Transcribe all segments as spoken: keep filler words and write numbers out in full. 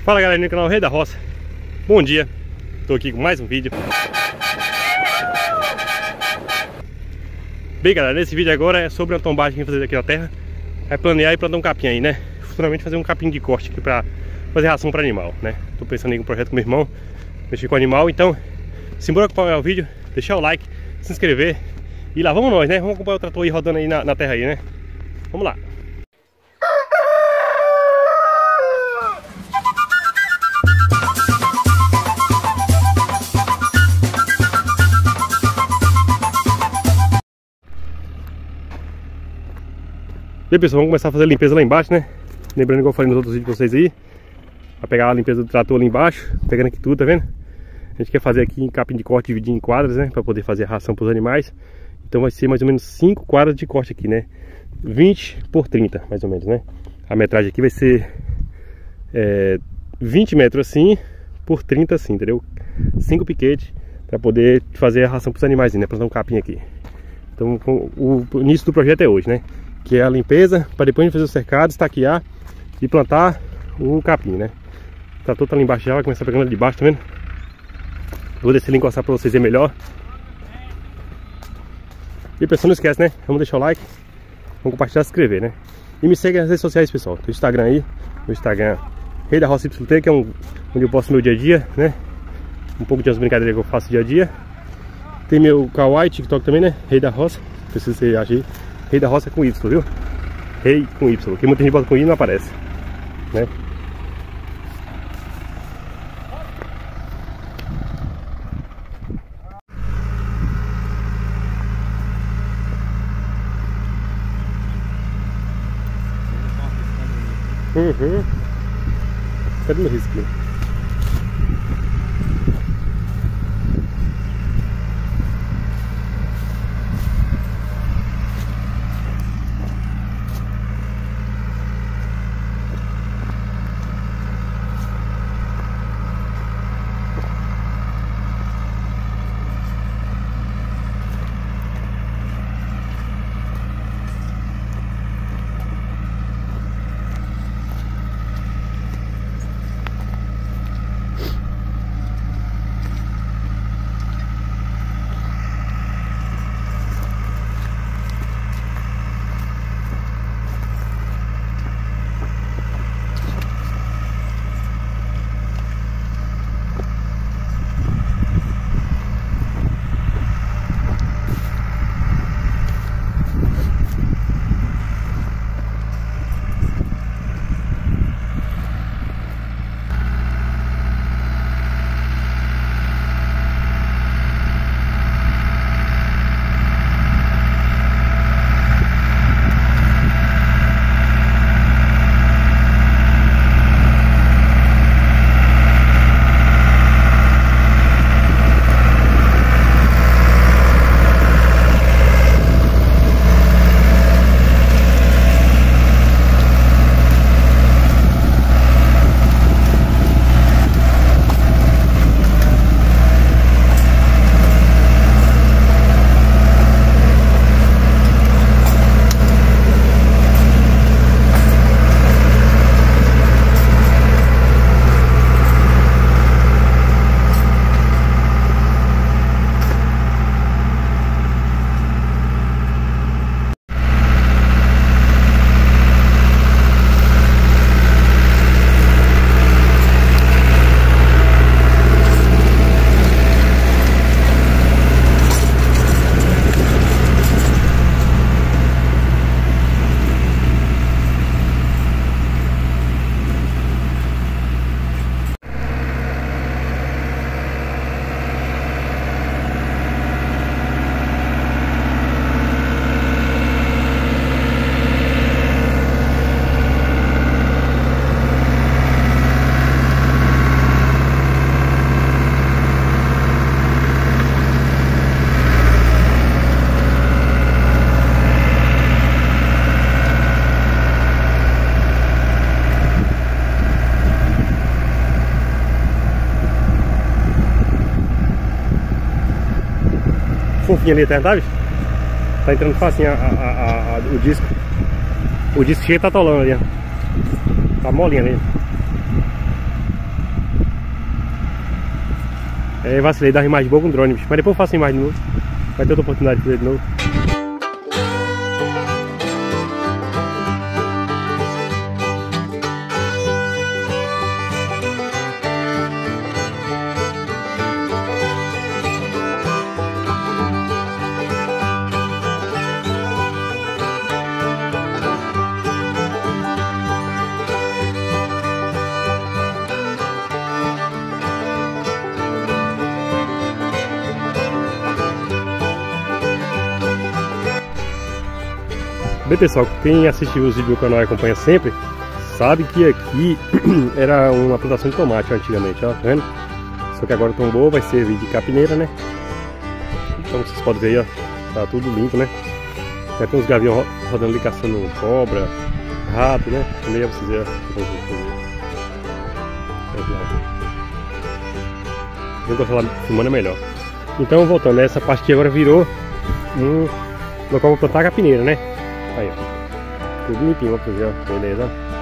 Fala galera do canal Rei da Roça, bom dia, tô aqui com mais um vídeo. Bem galera, nesse vídeo agora é sobre a tombagem que eu vou fazer aqui na terra. É planear e plantar um capim aí, né? Futuramente fazer um capim de corte aqui pra fazer ração para animal, né? Tô pensando em um projeto com meu irmão, mexer com animal, então simbora acompanhar o vídeo, deixar o like, se inscrever e lá vamos nós, né? Vamos acompanhar o trator aí rodando aí na, na terra aí, né? Vamos lá. Bem pessoal, vamos começar a fazer a limpeza lá embaixo, né? Lembrando igual eu falei nos outros vídeos pra vocês aí, a pegar a limpeza do trator ali embaixo, pegando aqui tudo, tá vendo? A gente quer fazer aqui em capim de corte, dividir em quadras, né? Pra poder fazer a ração pros animais. Então vai ser mais ou menos cinco quadras de corte aqui, né? vinte por trinta, mais ou menos, né? A metragem aqui vai ser é, vinte metros assim, por trinta assim, entendeu? cinco piquetes pra poder fazer a ração pros animais, né? Plantar um capim aqui. Então o, o início do projeto é hoje, né? Que é a limpeza, para depois a gente fazer o cercado, estaquear e plantar o capim, né? O trator tá ali embaixo já, vai começar pegando ali de baixo, tá vendo? Vou descer ali e encostar para vocês ver melhor. E pessoal, não esquece, né? Vamos deixar o like, vamos compartilhar e se inscrever, né? E me segue nas redes sociais, pessoal. Tem o Instagram aí, o Instagram Rei da Roça Y T, que é um, onde eu posto meu dia a dia, né? Um pouco de as brincadeiras que eu faço dia a dia. Tem meu Kawaii, TikTok também, né? Rei da Roça, precisa você achar aí. Rei da Roça é com Y, viu? Rei com Y, porque muita gente bota com I e não aparece, né? Uhum. Cadê meu risco? fofinho ali até, tá, bicho? Tá entrando facinho a, a, a, a, o disco. O disco cheio tá atolando ali, ó. Tá molinho ali. É, vacilei, dar uma imagem boa com o drone, bicho. Mas depois eu faço a imagem de novo. Vai ter outra oportunidade de fazer de novo. Bem, pessoal, quem assiste os vídeos do canal e acompanha sempre, sabe que aqui era uma plantação de tomate ó, antigamente, ó, tá vendo? Só que agora tombou, vai servir de capineira, né? Então vocês podem ver aí, ó, tá tudo limpo, né? Já tem uns gaviões rodando ali caçando cobra, rato, né? Também pra vocês verem, ó. Eu gosto lá filmando é melhor. Então voltando, essa parte aqui agora virou um local para plantar a capineira, né? Aí, ó, tudo limpinho, ó, pra ver, ó, beleza.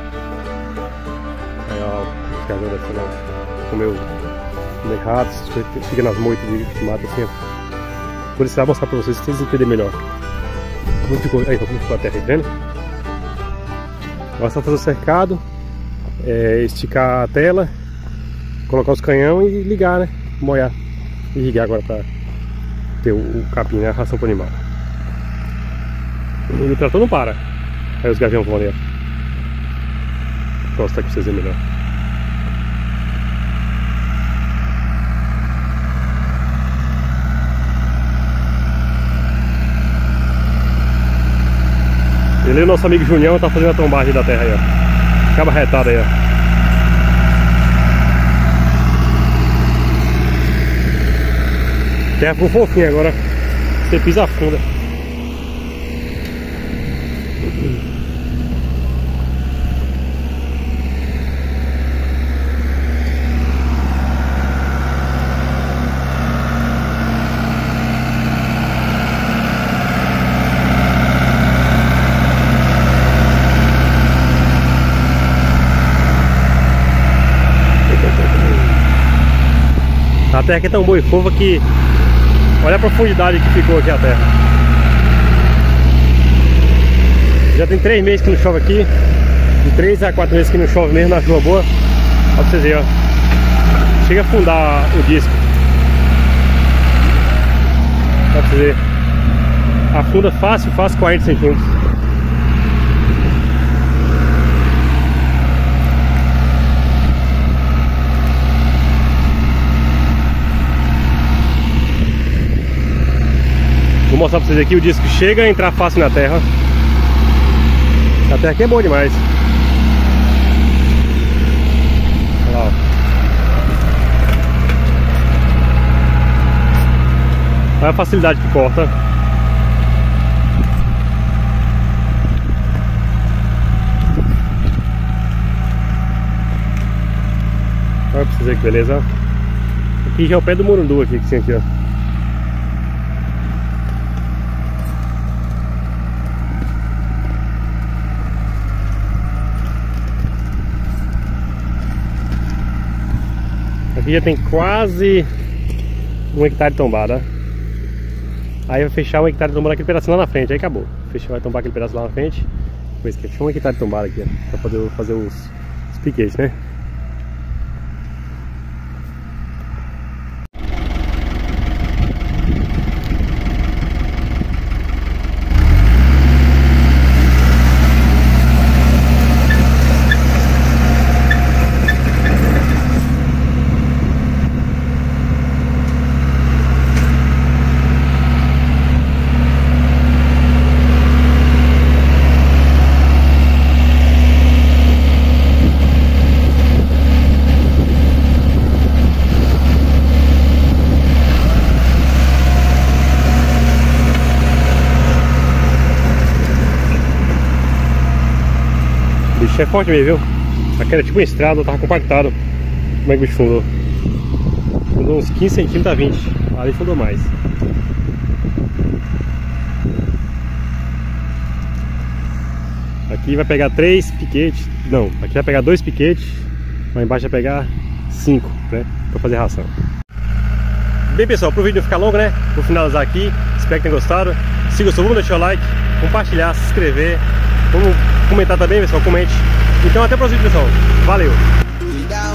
Aí, ó, os caras descendo, ó, comeu, comeu ratos, fica nas moitas de mata assim, ó. Por isso eu vou mostrar pra vocês, pra vocês entenderem melhor. Como ficou, aí, como ficou a terra, tá vendo? Agora só fazer o cercado, é, esticar a tela, colocar os canhão e ligar, né? Molhar, irrigar agora pra ter o, o capim, né? A ração pro animal. E o trator não para. Aí os gaviões vão ali, ó. Vou mostrar aqui pra vocês verem melhor. Ele e o nosso amigo Junião tá fazendo a tombagem da terra aí, ó. Acaba retada aí, ó. Terra ficou fofinha agora. Você pisa a funda. A terra aqui é tão boa e fofa que olha a profundidade que ficou aqui a terra. Já tem três meses que não chove aqui. De três a quatro meses que não chove mesmo na chuva boa. Olha pra vocês verem, ó. Chega a afundar o disco. Olha pra vocês verem. Afunda fácil, fácil quarenta centímetros. Vou mostrar pra vocês aqui o disco que chega a entrar fácil na terra. A terra aqui é boa demais. Olha lá, ó. Olha a facilidade que corta. Olha pra vocês verem que beleza. Aqui já é o pé do Murundu aqui, que tem aqui, ó. Aqui já tem quase um hectare tombado, ó. Aí vai fechar um hectare tombado aquele pedaço lá na frente, aí acabou. Fechou, vai tombar aquele pedaço lá na frente. Depois que fechou um hectare tombado aqui, ó, pra poder fazer os, os piquetes, né? É forte mesmo, viu? Aquela é tipo uma estrada, tava compactado. Como é que o bicho fundou? Fundou uns quinze centímetros a vinte. Ali fundou mais. Aqui vai pegar três piquetes. Não, aqui vai pegar dois piquetes. Lá embaixo vai pegar cinco, né? Pra fazer ração. Bem, pessoal, pro vídeo não ficar longo, né? Vou finalizar aqui. Espero que tenham gostado. Se gostou, vamos deixar o like, compartilhar, se inscrever. Vamos comentar também, pessoal. Comente. Então, até o próximo vídeo, pessoal. Valeu!